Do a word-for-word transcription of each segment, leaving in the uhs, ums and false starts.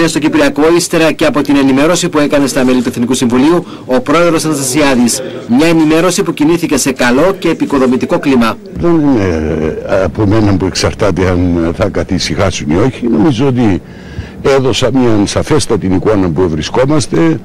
συμφωνία στο Κυπριακό, ύστερα και από την ενημέρωση που έκανε στα μέλη του Εθνικού Συμβουλίου ο πρόεδρος Αναστασιάδης. Μια ενημέρωση που κινήθηκε σε καλό και επικοδομητικό κλίμα. Δεν είναι από μένα που εξαρτάται αν θα κατησυχάσουν ή όχι. Νομίζω ότι έδωσα μια σαφέστατη εικόνα που βρισκόμαστε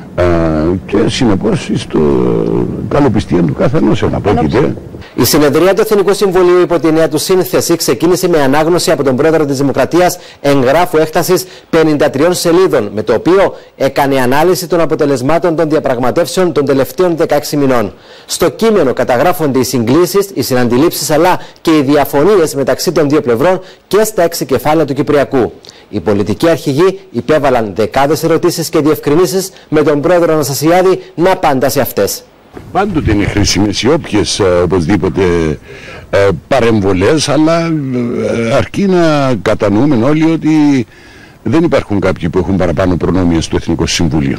και συνεπώς στο καλοπιστία του καθενός εναπόκειται. Η συνεδρία του Εθνικού Συμβουλίου υπό τη νέα του σύνθεση ξεκίνησε με ανάγνωση από τον πρόεδρο της Δημοκρατίας εγγράφου έκτασης πενήντα τριών σελίδων, με το οποίο έκανε ανάλυση των αποτελεσμάτων των διαπραγματεύσεων των τελευταίων δεκαέξι μηνών. Στο κείμενο καταγράφονται οι συγκλήσεις, οι συναντιλήψεις αλλά και οι διαφωνίες μεταξύ των δύο πλευρών και στα έξι κεφάλαια του Κυπριακού. Οι πολιτικοί αρχηγοί υπέβαλαν δεκάδες ερωτήσεις και διευκρινήσεις, με τον πρόεδρο Αναστασιάδη να απαντά σε αυτές. Πάντοτε είναι χρήσιμες οι όποιες οπωσδήποτε ε, παρεμβολές, αλλά ε, αρκεί να κατανοούμε όλοι ότι δεν υπάρχουν κάποιοι που έχουν παραπάνω προνόμια στο Εθνικό Συμβούλιο.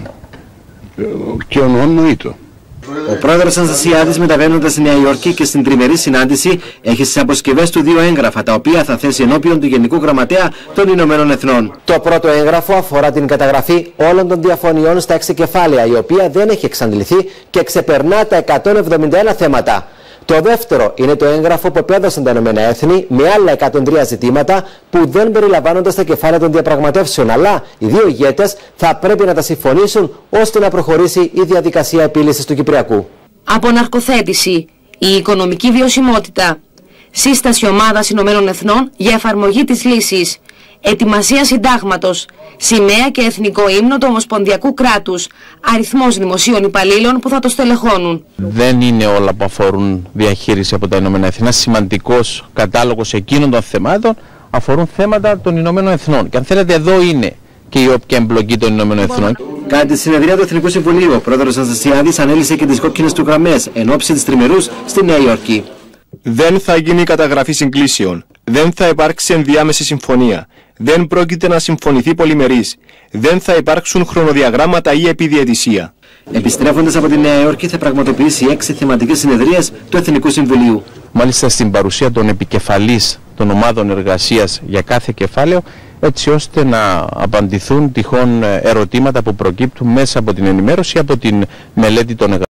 Ε, και ονοήτο. Ο πρόεδρος Αναστασιάδης, μεταβαίνοντας στη Νέα Υόρκη και στην τριμερή συνάντηση, έχει στις αποσκευές του δύο έγγραφα, τα οποία θα θέσει ενώπιον του Γενικού Γραμματέα των Ηνωμένων Εθνών. Το πρώτο έγγραφο αφορά την καταγραφή όλων των διαφωνιών στα έξι κεφάλαια, η οποία δεν έχει εξαντληθεί και ξεπερνά τα εκατόν εβδομήντα ένα θέματα. Το δεύτερο είναι το έγγραφο που επέδωσαν τα Ηνωμένα Έθνη με άλλα εκατόν τρία ζητήματα που δεν περιλαμβάνονται στα κεφάλαια των διαπραγματεύσεων, αλλά οι δύο ηγέτες θα πρέπει να τα συμφωνήσουν ώστε να προχωρήσει η διαδικασία επίλυσης του Κυπριακού. Αποναρκοθέτηση, η οικονομική βιωσιμότητα, σύσταση ομάδας Ηνωμένων Εθνών για εφαρμογή της λύσης, ετοιμασία συντάγματος, σημαία και εθνικό ύμνο του Ομοσπονδιακού κράτους, αριθμός δημοσίων υπαλλήλων που θα το στελεχώνουν. Δεν είναι όλα που αφορούν διαχείριση από τα Ηνωμένα Εθνά. Σημαντικός κατάλογος εκείνων των θεμάτων αφορούν θέματα των Ηνωμένων Εθνών. Και αν θέλετε, εδώ είναι και η όποια εμπλοκή των Ηνωμένων Εθνών. Κατά τη συνεδρία του Εθνικού Συμβουλίου, ο πρόεδρος Αναστασιάδης ανέλησε και τις κόκκινες του γραμμές εν ώψη της τριμερούς στη Νέα Υόρκη. Δεν θα γίνει καταγραφή συγκλήσεων. Δεν θα υπάρξει ενδιάμεση συμφωνία. Δεν πρόκειται να συμφωνηθεί πολυμερής. Δεν θα υπάρξουν χρονοδιαγράμματα ή επιδιαιτησία. Επιστρέφοντας από τη Νέα Υόρκη, θα πραγματοποιήσει έξι θεματικές συνεδρίες του Εθνικού Συμβουλίου. Μάλιστα στην παρουσία των επικεφαλής των ομάδων εργασίας για κάθε κεφάλαιο, έτσι ώστε να απαντηθούν τυχόν ερωτήματα που προκύπτουν μέσα από την ενημέρωση, από την μελέτη των εργασιών.